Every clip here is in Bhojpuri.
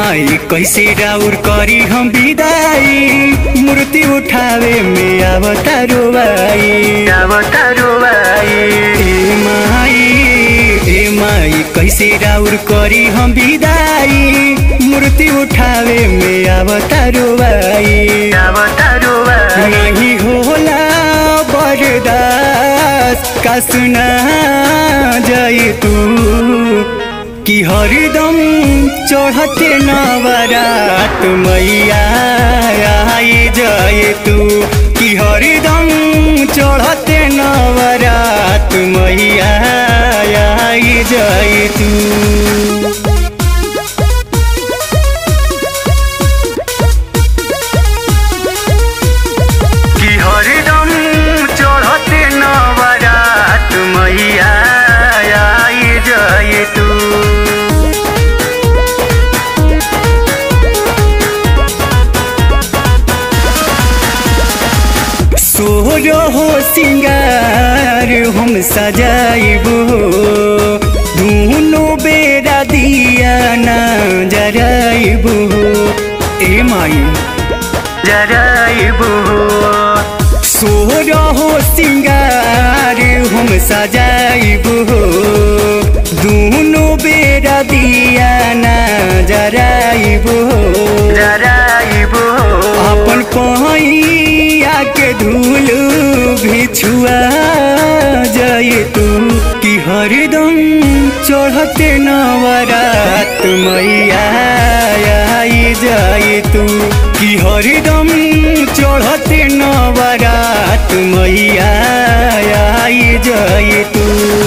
माई कैसे राउर करी हम विदाई, मूर्ति उठावे में आवता रोवाई। ए माई कैसे राउर करी हम विदाई, मूर्ति उठावे में आवता रोवाई। नहीं होला बर्दाश्त का सुना जाए तू, कि हरदम चढ़ते नवरात मैया आई जाए तू, कि हरदम चढ़ते नवरात मैया आई जाए तू। सोरो हो सिंगार हम सजाइबो, दोनों बेरा दिया ना जराइबो। ए माई जराइबो, सोरो हो सिंगार हम सजाइबो, दोनों बेरा दिया ना जराइबो। अपन पहिया के धूल भी छुआ जाए तू, कि हरदम चढ़ते नवरात मैया आई जाए तू, कि हरदम चढ़ते नवरात मैया आई जाए तू।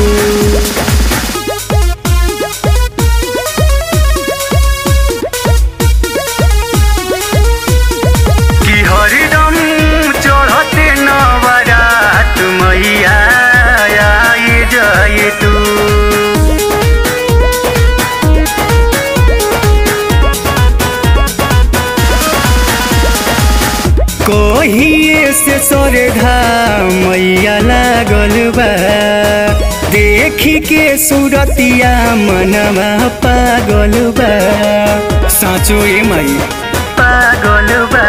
कहिए से श्रद्धा मैया लागल बा, देखी के सूरतिया मनवा पागल बा। साँचो ए माई पागल बा,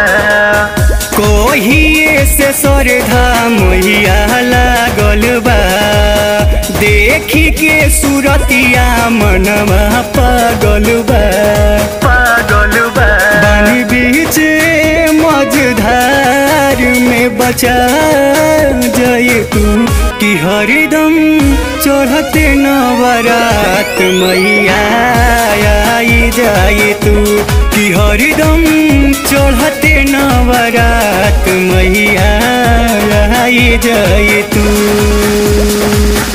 कहिए से श्रद्धा मैया लागल बा, देखी के सूरतिया मनवा पागल बा। बानी बीच मझधार में बचा जाए तू, कि हरदम चढ़ते नवरात मैया आई जाए तू, कि हरदम चढ़ते नवरात मैया आई जाए तू।